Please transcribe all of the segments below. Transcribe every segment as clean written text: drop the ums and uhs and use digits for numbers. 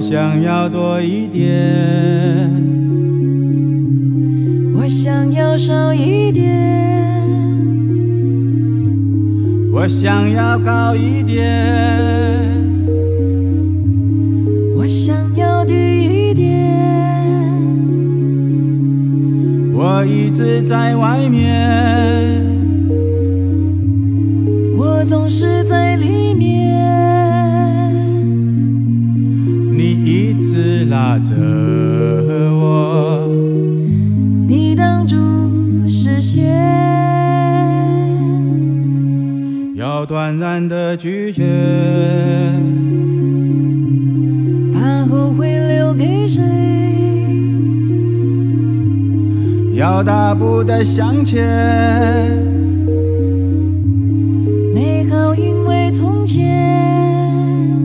想要多一点， 我想要少一点， 我想要高一点， 我想要低一点。 我一直在外面， 我总是在里面。 你一直拉着我， 你挡住视线， 要断然的拒绝， 怕后悔留给谁？ 要大步的向前， 美好因为从前，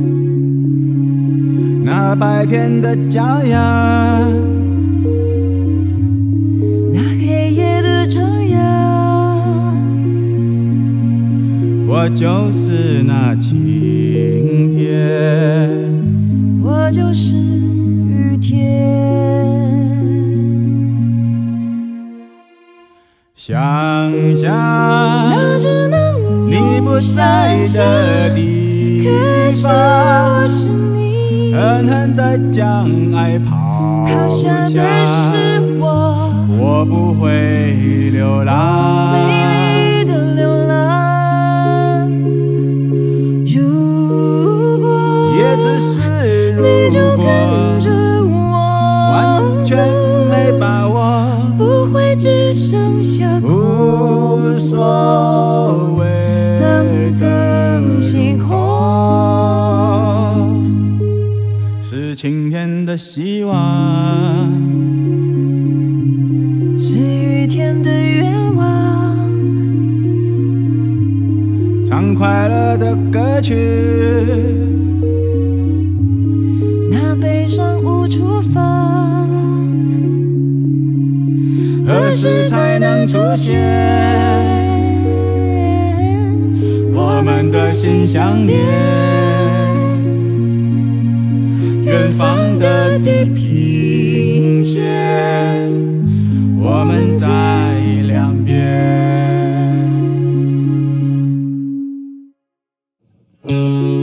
那白天的骄阳， 那黑夜的徜徉， 我就是那晴天， 我就是雨天。 想象那只能你不在的地可惜我方， 是你狠狠地将爱抛抛下的是我， 我不会流浪， 美丽的流浪。如果也只是你就如果， 跟着我， 完全没把握， 不会只剩下无所谓。 等等星空， 是晴天的希望， 是雨天的愿望， 唱快乐的歌曲， 那悲伤无处放， 何时才能出现？我们的心相连，远方的地平线，我们在两边。